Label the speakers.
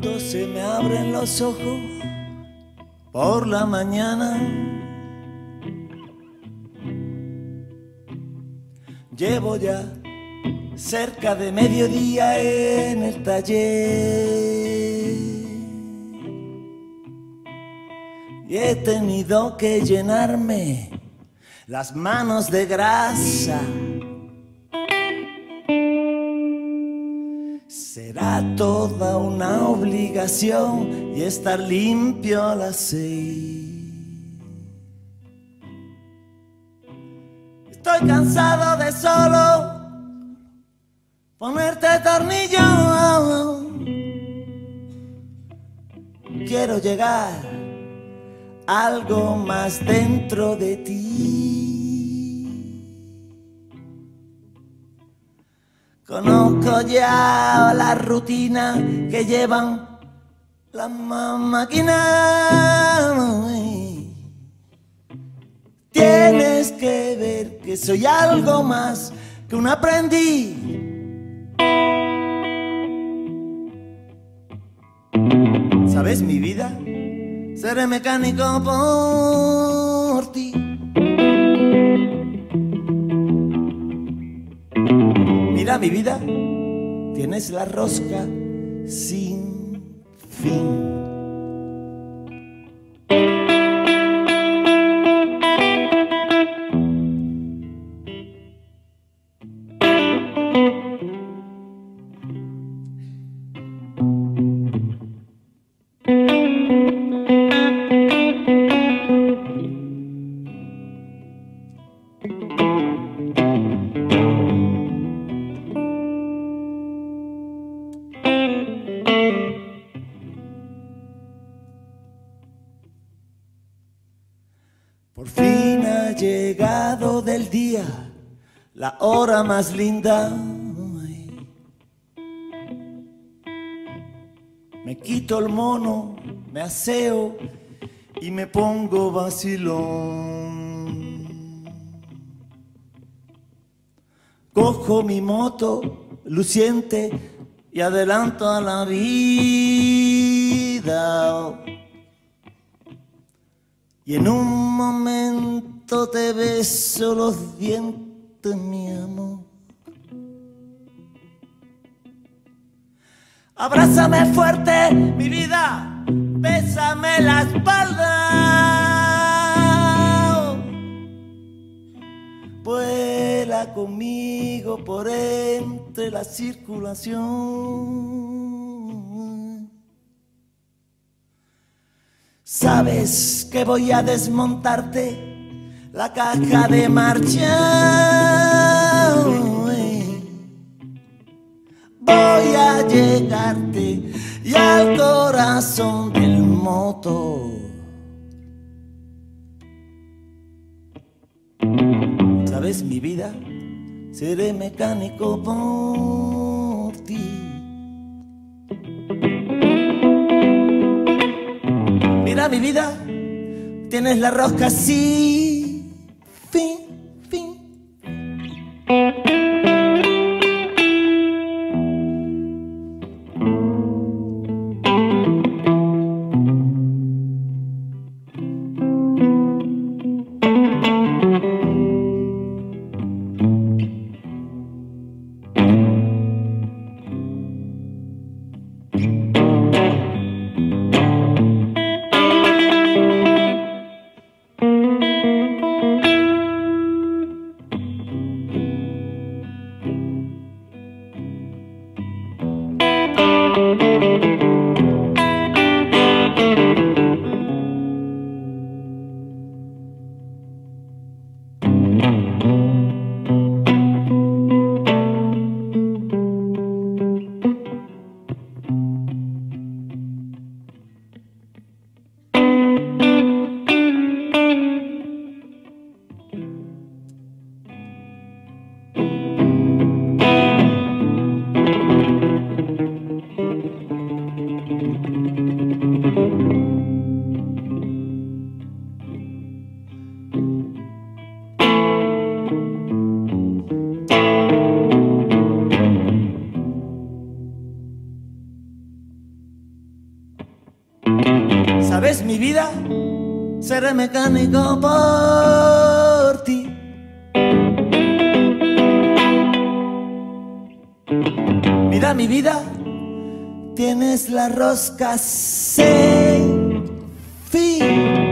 Speaker 1: Cuando se me abren los ojos por la mañana, llevo ya cerca de mediodía en el taller y he tenido que llenarme las manos de grasa. Será toda una obligación y estar limpio a las 6. Estoy cansado de solo ponerte tornillo. Quiero llegar a algo más dentro de ti. Conozco ya la rutina que llevan las máquinas. Tienes que ver que soy algo más que un aprendiz. ¿Sabes mi vida? Seré mecánico por ti. Mira mi vida, tienes la rosca sin fin. Por fin ha llegado del día la hora más linda. Me quito el mono, me aseo y me pongo vacilón. Cojo mi moto luciente y adelanto a la vida. Y en un momento te beso los dientes, mi amor. Abrázame fuerte, mi vida, bésame la espalda. Vuela conmigo por entre la circulación. Sabes que voy a desmontarte la caja de marcha. Voy a llegarte y al corazón del motor. ¿Sabes mi vida? Seré mecánico por ti. Mira mi vida, tienes la rosca así, fin, fin. vida seré mecánico por ti. Mira mi vida, tienes la rosca sin fin.